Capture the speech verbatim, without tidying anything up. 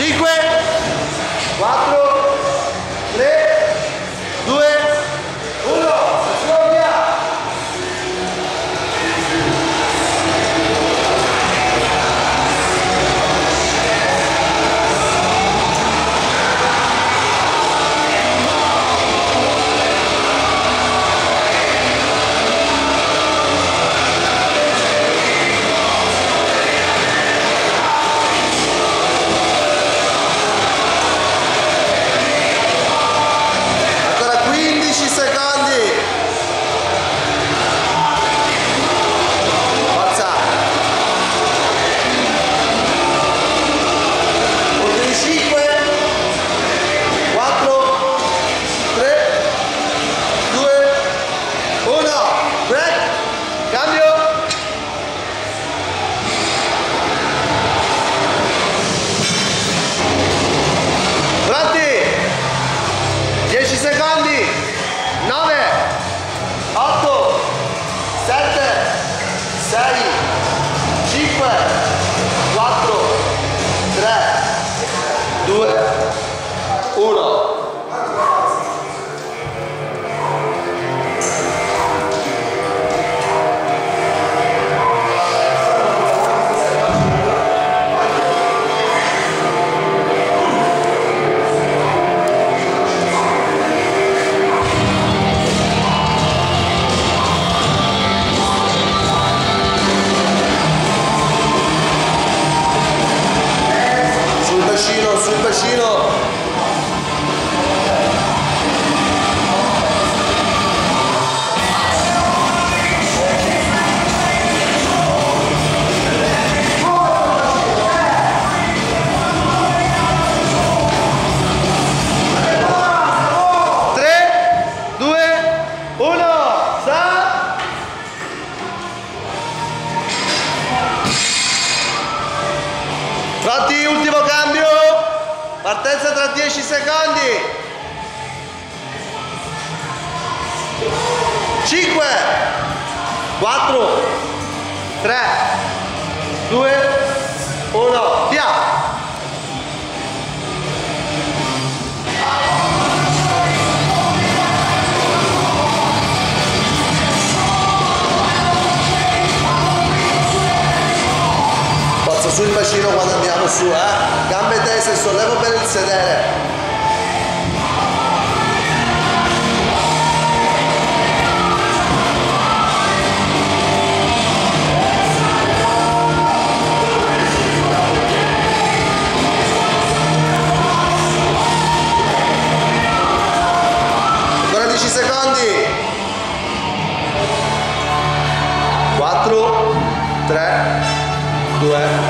cinque, quattro, tre, due, uno, via! dieci secondi, nove, otto, sette, sei, cinque, quattro, tre, due, uno. Sul bacino. tre, due, uno, sa! Pronti, ultimo cambio. Partenza tra dieci secondi. cinque, quattro, tre, due, uno, via! Forza sul bacino quando andiamo su, eh? Gambe tese, sollevo per il sedere. Ancora dieci secondi. quattro, tre, due,